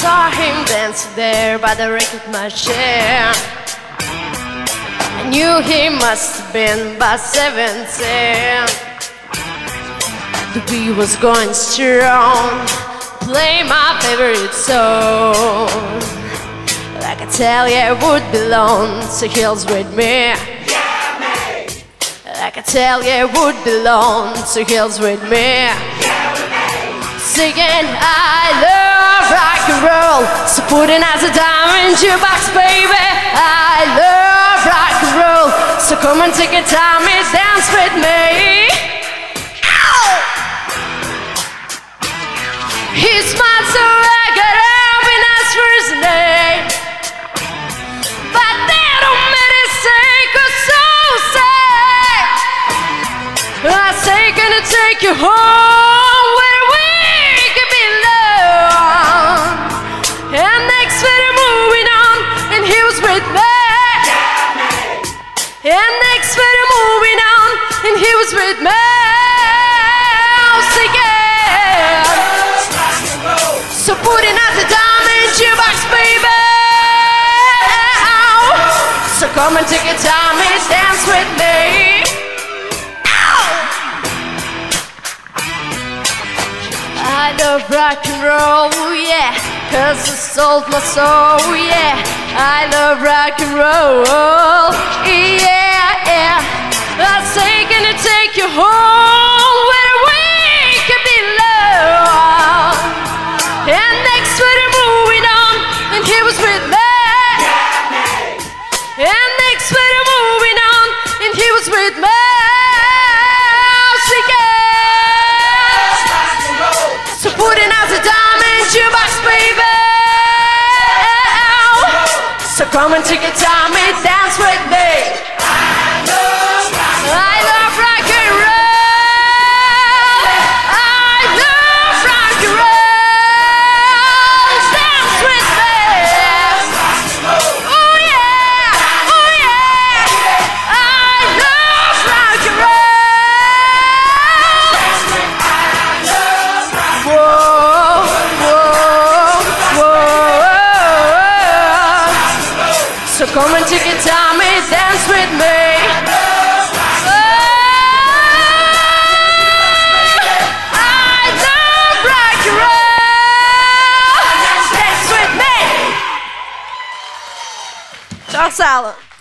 saw him dancing there by the record machine. I knew he must have been about 17. The beat was going strong, play my favorite song. Like I tell you, it would belong to Hills with me. Yeah, mate. Like I tell you, it would belong to Hills with me. Yeah, mate. Singing, I love rock and roll, so put it as a diamond jukebox, baby. I love rock and roll, so come and take a time and dance with me. Ow! He smiles so I got up and asked for his name, but that don't make it say, 'cause so sad. I say, gonna take you home where we can be alone. And next we're moving on, and he was with me. And next we're moving on, and he was with me. Singing, so put it as a diamond jukebox, baby. So come and take your time and dance with me. I love rock and roll, yeah, 'cause it sold my soul, yeah. I love rock and roll, yeah, yeah. I say, gonna take you home where we can be loved. And next we're moving on, and he was with me. And next we're moving on, and he was with me. So put it as a diamond jukebox, baby. So come and take your time and dance with me. I love rock and roll. I love rock and roll. Dance with me. Oh yeah, oh yeah. I love rock and roll. So come and take your time and dance with me. I love rock and roll. Dance with me. Charles Allen.